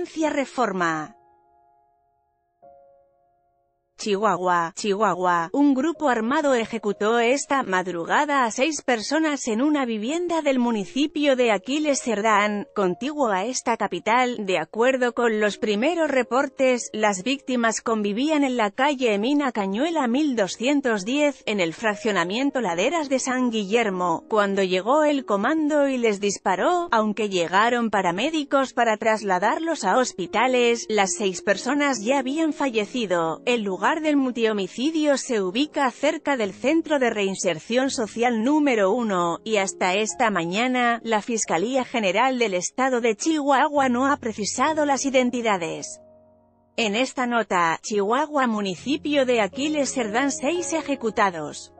Justicia Reforma. Chihuahua, un grupo armado ejecutó esta madrugada a 6 personas en una vivienda del municipio de Aquiles Cerdán, contiguo a esta capital. De acuerdo con los primeros reportes, las víctimas convivían en la calle Emina Cañuela 1210, en el fraccionamiento Laderas de San Guillermo, cuando llegó el comando y les disparó. Aunque llegaron paramédicos para trasladarlos a hospitales, las 6 personas ya habían fallecido. El lugar del multihomicidio se ubica cerca del Centro de Reinserción Social número 1, y hasta esta mañana, la Fiscalía General del Estado de Chihuahua no ha precisado las identidades. En esta nota, Chihuahua, municipio de Aquiles Cerdán, 6 ejecutados.